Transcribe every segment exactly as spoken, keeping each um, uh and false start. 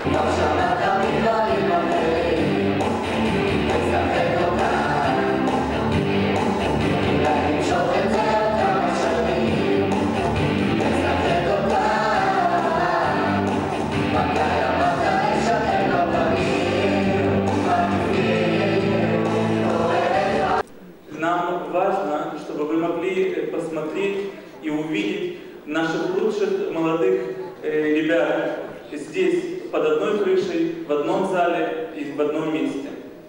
Нам важно, чтобы вы могли посмотреть и увидеть наших лучших молодых э, ребят здесь, под одной крышей, в одном зале и в одном месте.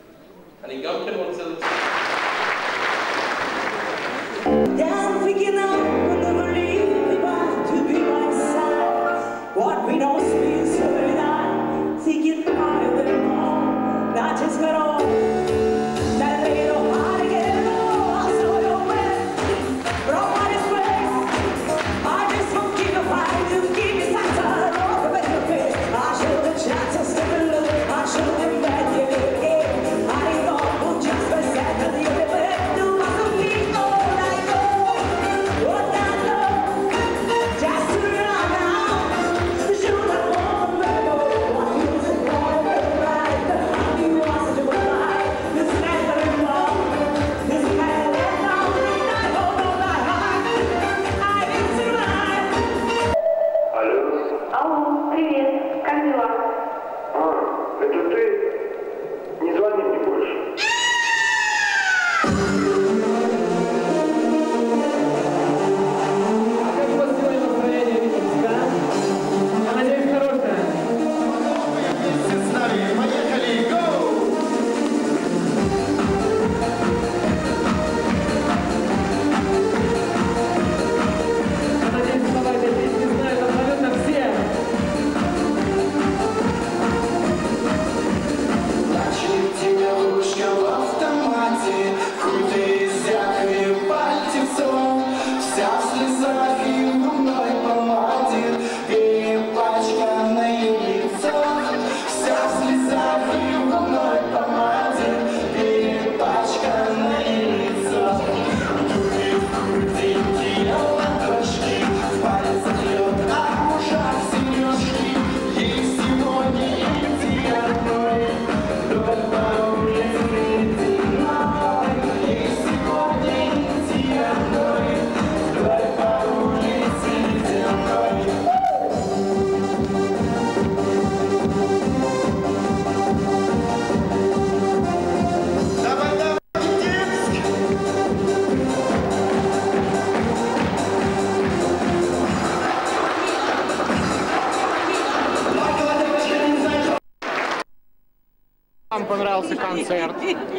Вам понравился концерт?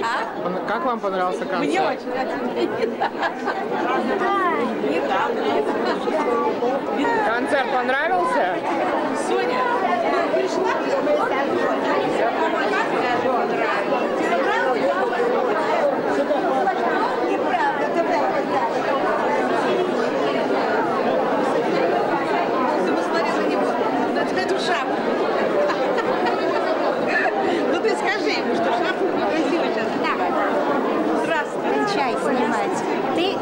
А? Как вам понравился концерт? Мне очень нравится. Концерт понравился? Соня, пришла? Неправда, ты посмотри на него, на эту шапку. Ну ты скажи ему, что шапку некрасиво сейчас. Да. Здравствуй. Чай снимать. Ты?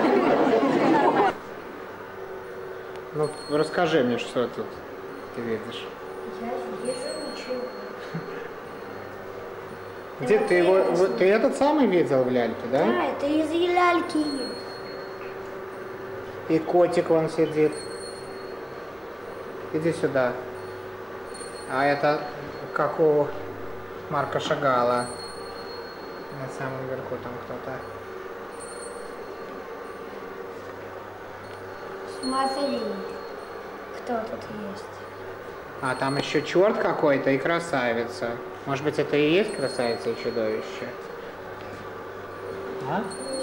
Ну, расскажи мне, что тут ты видишь. Я вижу ничего. Где ты его, ты этот самый видел в ляльке, да? Да, это из ляльки. И котик вон сидит. Иди сюда. А это как у Марка Шагала. На самом верху там кто-то. Смотри, кто тут есть. А там еще черт какой-то и красавица. Может быть, это и есть красавица и чудовище? А?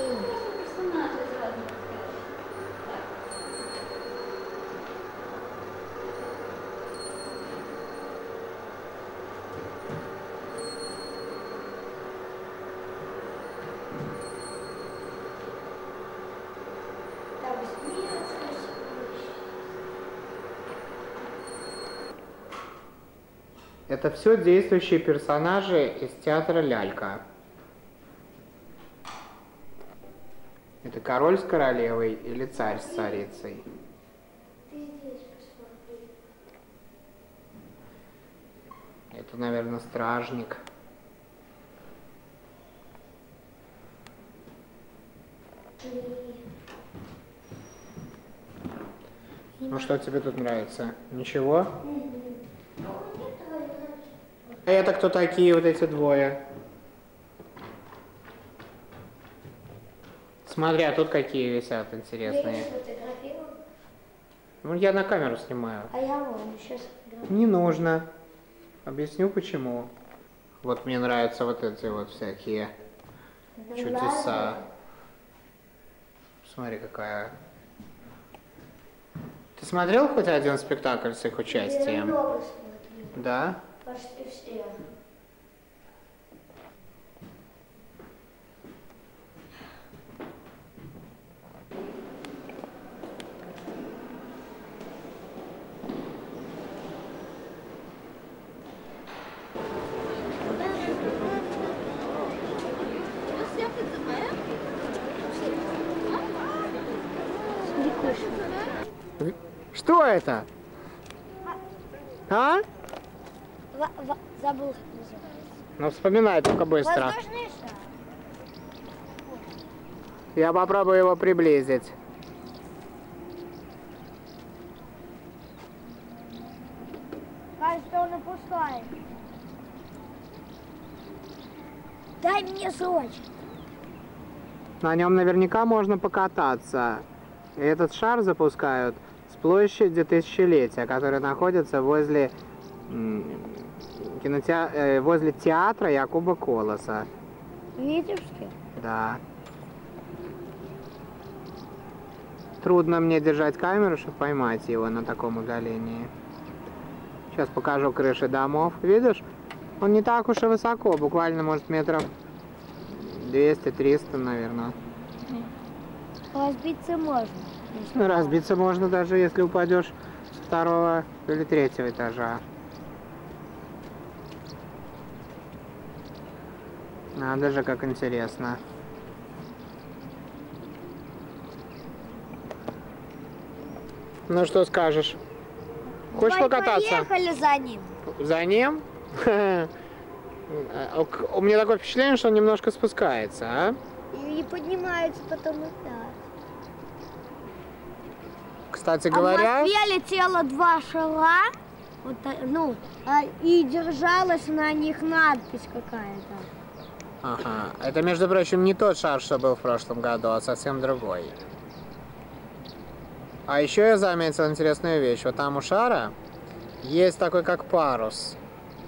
Это все действующие персонажи из театра «Лялька». Это король с королевой или царь с царицей. Это, наверное, стражник. Ну что тебе тут нравится? Ничего? А это кто такие вот эти двое? Смотри, а тут какие висят интересные. Ну, я на камеру снимаю. А я вон сейчас. Не нужно. Объясню почему. Вот мне нравятся вот эти вот всякие чудеса. Смотри, какая. Ты смотрел хоть один спектакль с их участием? Много смотрю. Да? Почти все. Что это? А? В- в- забыл, как называется. Ну вспоминай только быстро. Воздушный шар. Я попробую его приблизить. Кажется, он опускает. Дай мне срочно. На нем наверняка можно покататься. И этот шар запускают с площади Тысячелетия, который находится возле, кинотеа... э, возле театра Якуба Колоса. Витебске? Да. Трудно мне держать камеру, чтобы поймать его на таком удалении. Сейчас покажу крыши домов. Видишь? Он не так уж и высоко, буквально, может, метров двести-триста, наверное. Разбиться можно. Ну, разбиться можно даже, если упадешь с второго или третьего этажа. Надо же, как интересно. Ну, что скажешь? Хочешь Давай покататься? Поехали за ним. За ним? У меня такое впечатление, что он немножко спускается, а? И поднимаются потом и так. Кстати А в говоря... Москве летело два шара, вот, та- ну, а, и держалась на них надпись какая-то. Ага. Это, между прочим, не тот шар, что был в прошлом году, а совсем другой. А еще я заметил интересную вещь. Вот там у шара есть такой, как парус.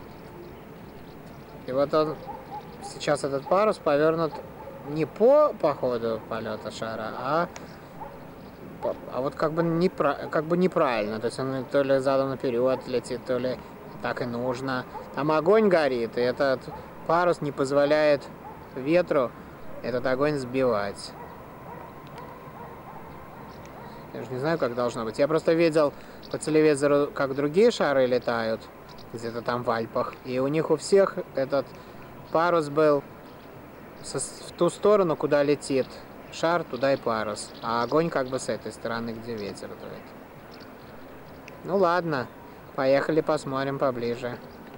И вот он... Сейчас этот парус повернут не по, по ходу полета шара, а... А вот как бы, непра... как бы неправильно. То есть он то ли задом наперед летит, то ли так и нужно. Там огонь горит, и этот парус не позволяет ветру этот огонь сбивать. Я же не знаю, как должно быть. Я просто видел по телевизору, как другие шары летают, где-то там в Альпах. И у них у всех этот парус был со... в ту сторону, куда летит шар, туда и парус. А огонь как бы с этой стороны, где ветер дует. Ну ладно, поехали посмотрим поближе.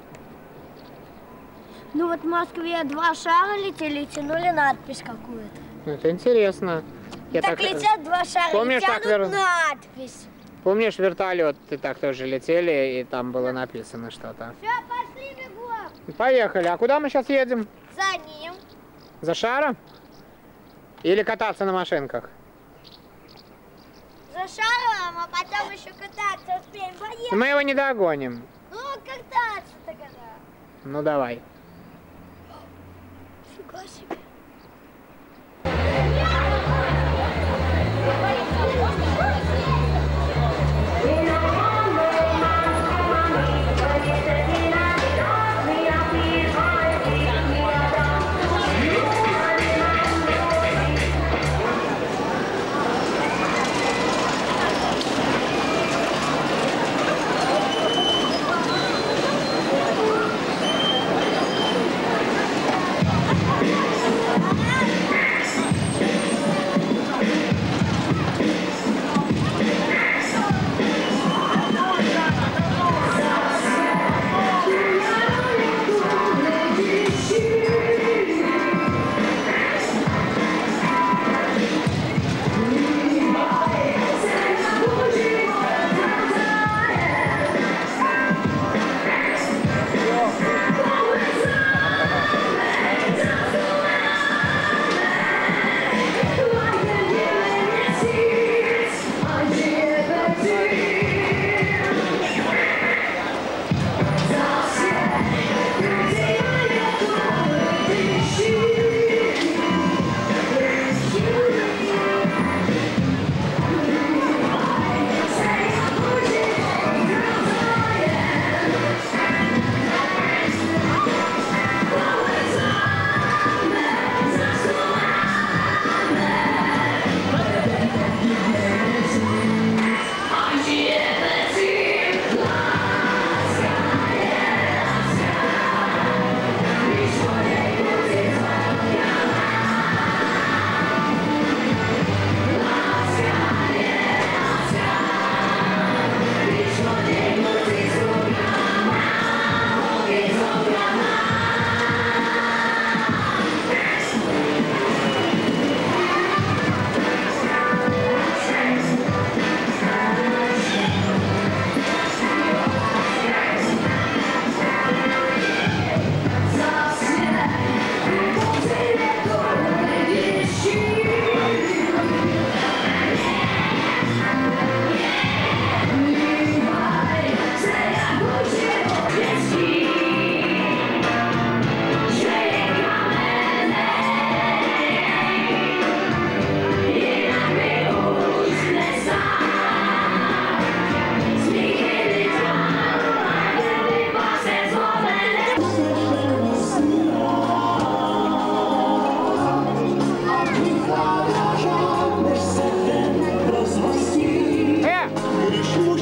Ну вот в Москве два шара летели и тянули надпись какую-то. Ну, это интересно. Я так, летят два шара Помнишь, и так тянут вер- надпись. Помнишь, вертолет, ты так тоже летели, и там было написано что-то. Все, пошли бегом. Поехали. А куда мы сейчас едем? За ним. За шаром? Или кататься на машинках? За шаром, а потом еще кататься успеем. Поехали. Мы его не догоним. Ну, кататься тогда. Ну, давай. Фига себе.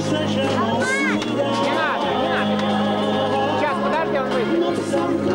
Не надо, не надо. Сейчас, подожди, он выйдет.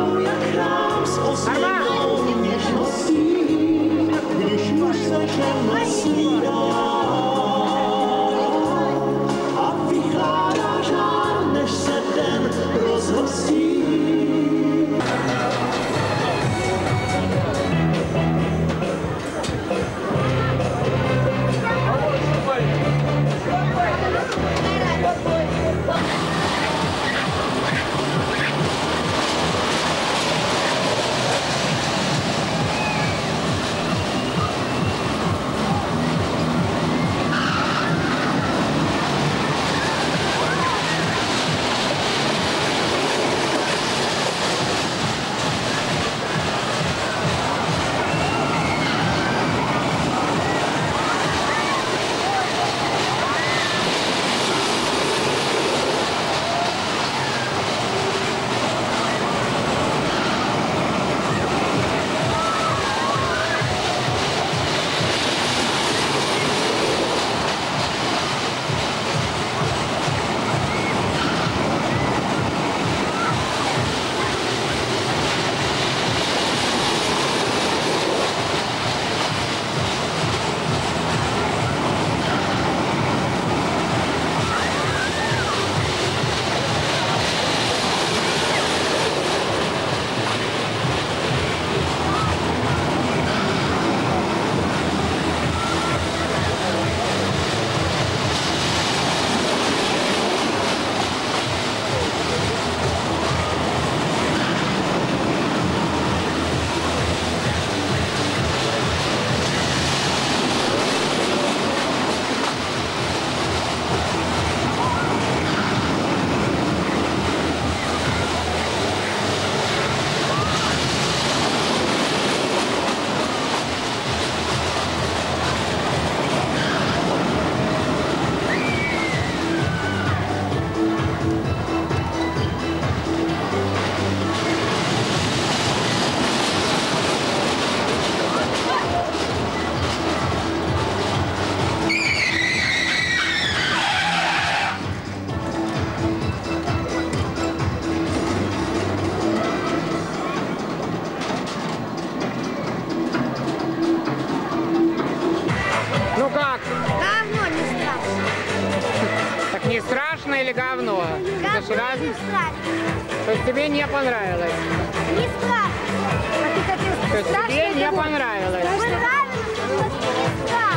Или говно? Говно, Это же раз... не страшно. То есть тебе не понравилось? Не страшно. А ты хотел То есть тебе не понравилось? Понравилось, но не страшно.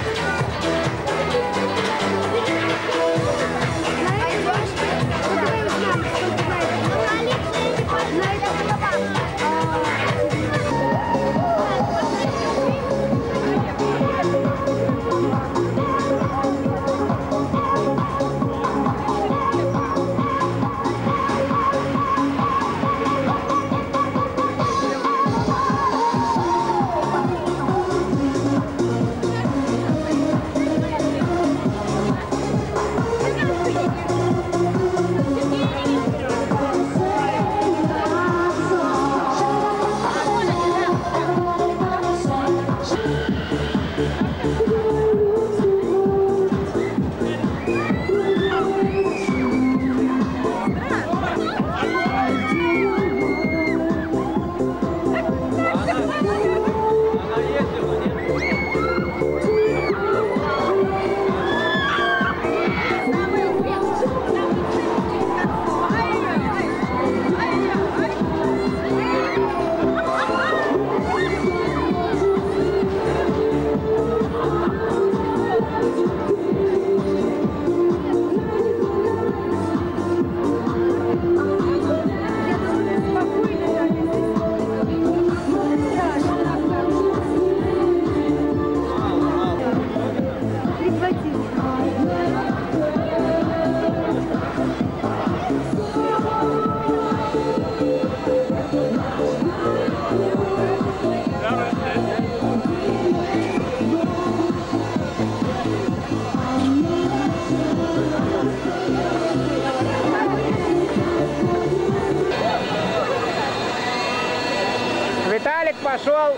Виталик пошел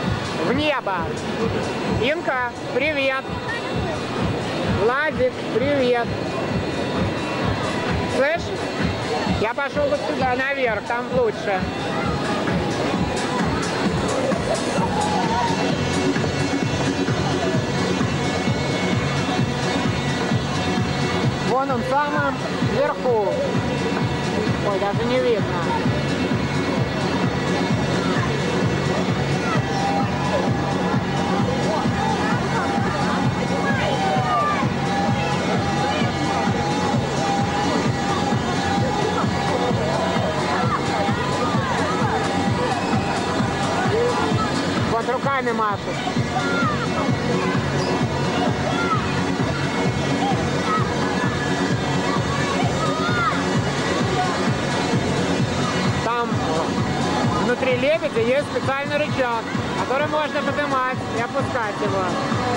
в небо. Инка, привет. Владик, привет. Я пошел вот сюда, наверх, там лучше. Вон он в самом верху. Ой, даже не видно. Вот руками машет. Там внутри лебедя есть специальный рычаг, который можно поднимать и опускать его.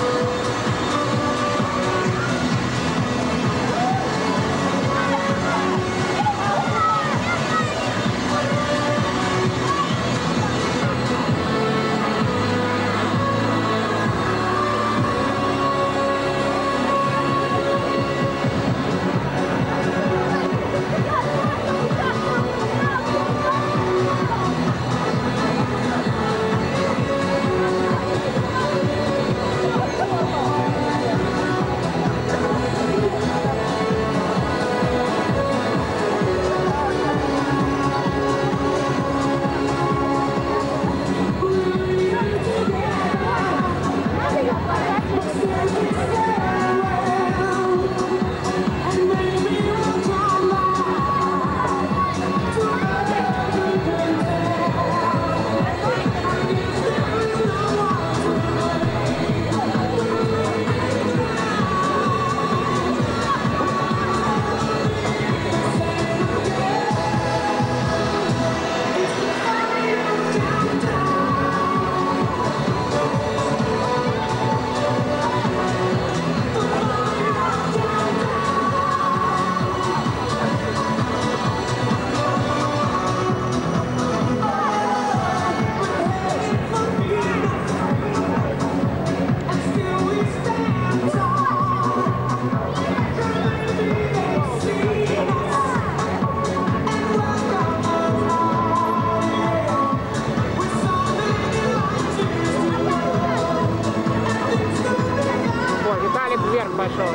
Вверх пошел.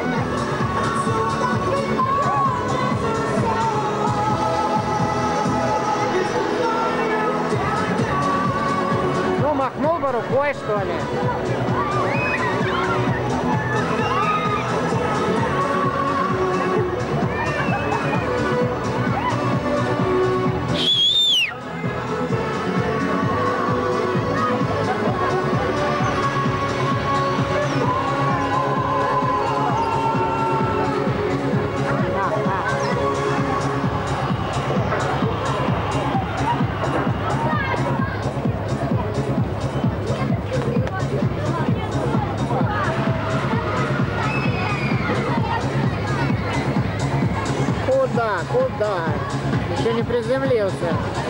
Ну, махнул бы рукой, что ли. Куда? Куда? Еще не приземлился.